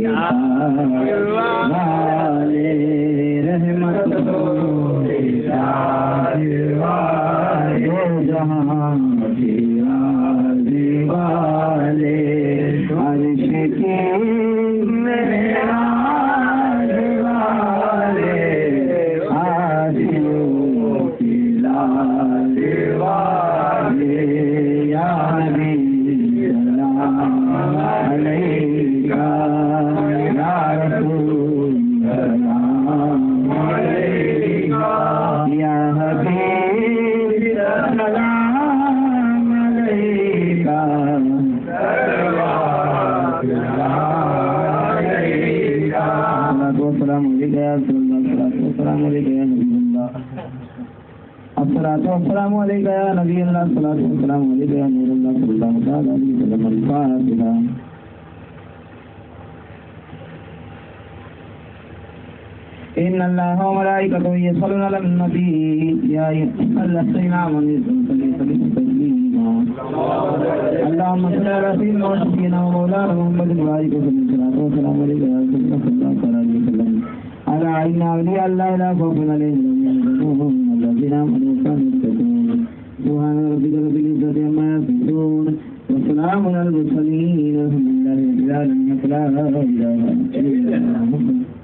वाले रहमत दो जहां वाले अर्श के मेराज वाले आसियों की लाज वाले या नबी सलाम अलैका या रसूल सलाम अलैका या हबीब सलाम अलैका अस्सलातु वस्सलामु अलैका या नबी अल्लाह अस्सलातु वस्सलामु अलैका या नूर अल्लाह सल्लल्लाहु अलैहि वसल्लम अल-फातिहा। إن الله وملائكته يصلون على النبي يا أيها الذين آمنوا صلوا عليه تسليما اللهم صل على سيدنا وسيدنا ومولانا محمد وعلى آله وسلم عليك يا رسول الله صلى الله عليه وسلم على عين أولياء الله لا خوف عليهم ولا هم يحزنون الذين آمنوا وكانوا يتقون سبحان ربك رب العزة عما يصفون وسلام على المرسلين والحمد لله رب العالمين لا إله إلا الله